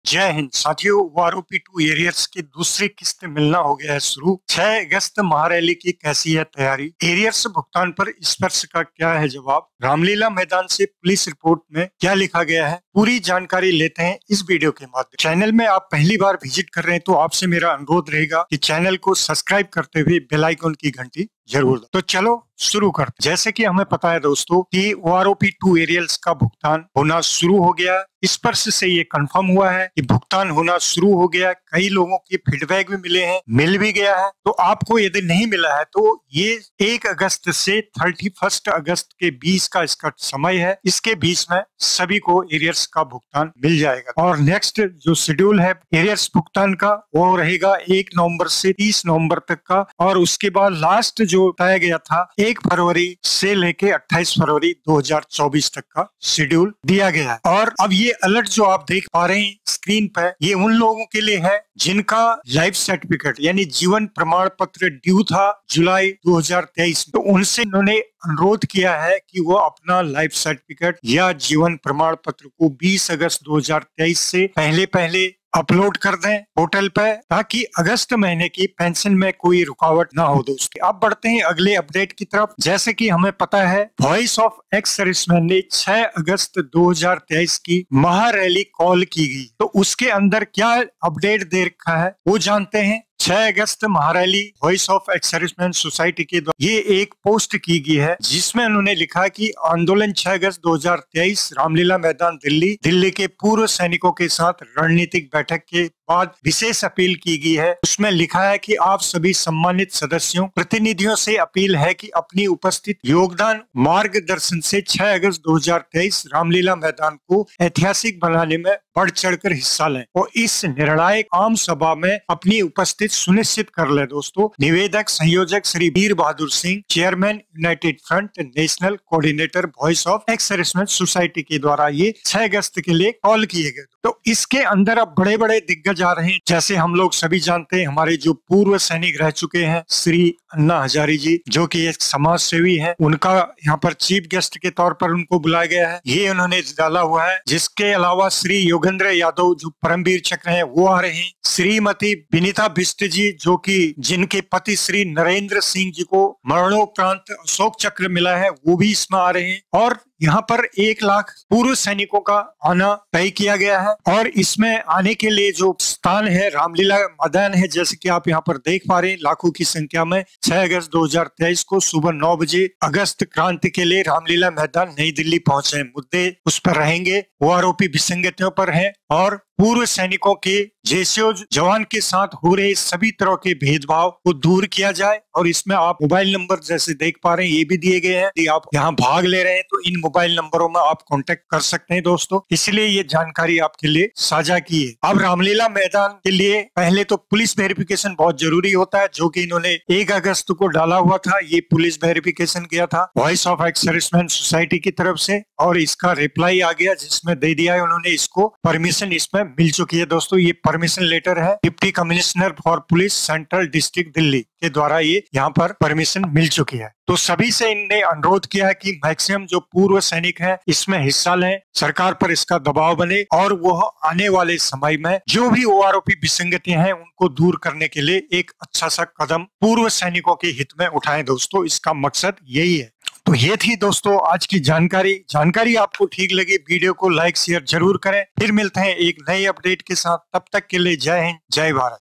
जय हिंद साथियों। आरोपी 2 एरियर्स की दूसरी किस्त मिलना हो गया है शुरू। 6 अगस्त महारैली की कैसी है तैयारी? एरियर्स भुगतान पर स्पर्श का क्या है जवाब? रामलीला मैदान से पुलिस रिपोर्ट में क्या लिखा गया है? पूरी जानकारी लेते हैं इस वीडियो के माध्यम। चैनल में आप पहली बार विजिट कर रहे हैं तो आपसे मेरा अनुरोध रहेगा कि चैनल को सब्सक्राइब करते हुए बेल आइकन की घंटी जरूर दो। तो चलो शुरू करते। जैसे कि हमें पता है दोस्तों कि आरोपी 2 एरियल्स का भुगतान होना शुरू हो गया। स्पर्श से ये कंफर्म हुआ है कि भुगतान होना शुरू हो गया। कई लोगों के फीडबैक भी मिले हैं, मिल भी गया है। तो आपको यदि नहीं मिला है तो ये 1 अगस्त से 31 अगस्त के 20 का इसका समय है। इसके बीच में सभी को एरियर्स का भुगतान मिल जाएगा। और नेक्स्ट जो शेड्यूल है एरियर्स भुगतान का वो रहेगा 1 नवंबर से 30 नवंबर तक का। और उसके बाद लास्ट जो बताया गया था 1 फरवरी से लेके 28 फरवरी 2024 तक का शेड्यूल दिया गया है। और अब ये अलर्ट जो आप देख पा रहे हैं स्क्रीन पर, ये उन लोगों के लिए है जिनका लाइफ सर्टिफिकेट यानी जीवन प्रमाण पत्र ड्यू था जुलाई 2023 में। तो उनसे इन्होंने अनुरोध किया है कि वो अपना लाइफ सर्टिफिकेट या जीवन प्रमाण पत्र को 20 अगस्त 2023 से पहले अपलोड कर दें पोर्टल पे, ताकि अगस्त महीने की पेंशन में कोई रुकावट ना हो दोस्तों। अब बढ़ते हैं अगले अपडेट की तरफ। जैसे कि हमें पता है वॉइस ऑफ एक्स सर्विसमैन ने 6 अगस्त 2023 की महारैली कॉल की गई। तो उसके अंदर क्या अपडेट दे रखा है वो जानते हैं। 6 अगस्त महारैली voice of ex serviceman society के द्वारा ये एक पोस्ट की गई है जिसमें उन्होंने लिखा कि आंदोलन 6 अगस्त 2023 रामलीला मैदान दिल्ली के पूर्व सैनिकों के साथ रणनीतिक बैठक के बाद विशेष अपील की गई है। उसमें लिखा है कि आप सभी सम्मानित सदस्यों प्रतिनिधियों से अपील है कि अपनी उपस्थित योगदान मार्गदर्शन से 6 अगस्त 2023 रामलीला मैदान को ऐतिहासिक बनाने में बढ़ चढ़कर हिस्सा लें और इस निर्णायक आम सभा में अपनी उपस्थिति सुनिश्चित कर ले दोस्तों। निवेदक संयोजक Shri Veer Bahadur Singh, chairman united front national coordinator voice of ex serviceman society के द्वारा ये 6 अगस्त के लिए कॉल किए गए। तो इसके अंदर अब बड़े बड़े दिग्गज आ रहे हैं। जैसे हम लोग सभी जानते हैं हमारे जो पूर्व सैनिक रह चुके हैं श्री अन्ना हजारी जी, जो कि एक समाज सेवी है, उनका यहाँ पर चीफ गेस्ट के तौर पर उनको बुलाया गया है, ये उन्होंने डाला हुआ है। जिसके अलावा श्री योगेंद्र यादव जो परमवीर चक्र हैं वो आ रहे हैं। श्रीमती विनीता बिष्ट जी जो कि जिनके पति श्री नरेंद्र सिंह जी को मरणोपरांत अशोक चक्र मिला है वो भी इसमें आ रहे हैं। और यहाँ पर 1 लाख पूर्व सैनिकों का आना तय किया गया है। और इसमें आने के लिए जो स्थान है रामलीला मैदान है, जैसे कि आप यहाँ पर देख पा रहे हैं लाखों की संख्या में 6 अगस्त 2023 को सुबह 9 बजे अगस्त क्रांति के लिए रामलीला मैदान नई दिल्ली पहुंचे। मुद्दे उस पर रहेंगे, वो आरोपी विसंगतियों पर है और पूर्व सैनिकों के जेसीओ जवान के साथ हो रहे सभी तरह के भेदभाव को दूर किया जाए। और इसमें आप मोबाइल नंबर जैसे देख पा रहे हैं ये भी दिए गए हैं। यदि आप यहाँ भाग ले रहे हैं तो इन मोबाइल नंबरों में आप कांटेक्ट कर सकते हैं दोस्तों, इसलिए ये जानकारी आपके लिए साझा की है। अब रामलीला मैदान के लिए पहले तो पुलिस वेरिफिकेशन बहुत जरूरी होता है, जो कि इन्होंने 1 अगस्त को डाला हुआ था। ये पुलिस वेरिफिकेशन किया था voice of ex serviceman society की तरफ से और इसका रिप्लाई आ गया जिसमें दे दिया है उन्होंने इसको परमिशन इसमें मिल चुकी है दोस्तों। ये परमिशन लेटर है deputy commissioner for police central district Delhi के द्वारा ये यहाँ पर परमिशन मिल चुकी है। तो सभी से इनने अनुरोध किया है कि मैक्सिमम जो पूर्व सैनिक हैं इसमें हिस्सा लें, सरकार पर इसका दबाव बने और वो आने वाले समय में जो भी आरोपी विसंगतियां हैं उनको दूर करने के लिए एक अच्छा सा कदम पूर्व सैनिकों के हित में उठाएं दोस्तों। इसका मकसद यही है। तो ये थी दोस्तों आज की जानकारी आपको ठीक लगी वीडियो को लाइक शेयर जरूर करें। फिर मिलते हैं एक नए अपडेट के साथ, तब तक के लिए जय हिंद जय भारत।